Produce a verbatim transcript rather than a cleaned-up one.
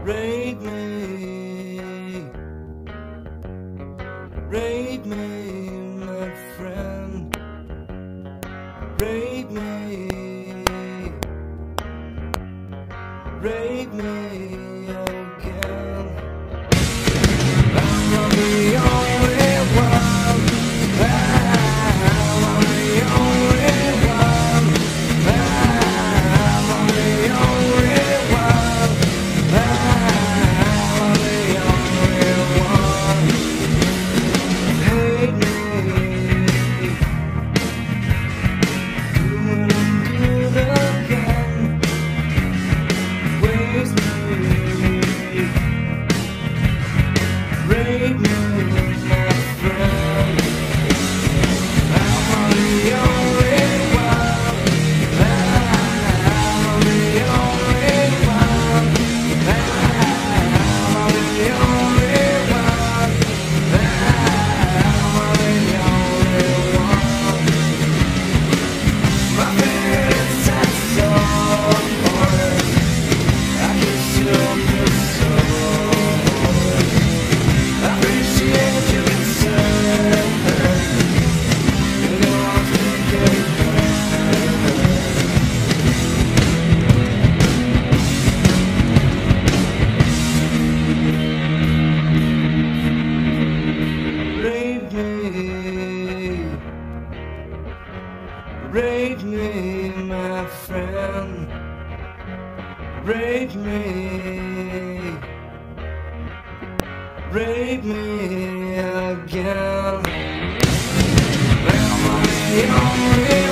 Rape me, rape me, my friend. Rape me, rape me again. I'm the only one. I'm the only one. I'm the only one. I'm the only one. Hate me. Do it again. Waste me. Rape me, my friend. I'm the only one. I'm the only one. I'm the only one. I'm the only one. My favorite sense of horror. I can still feel so. I appreciate your concern. You don't have to get Rape me, rape me, my friend. Rape me, rape me again. Am I the only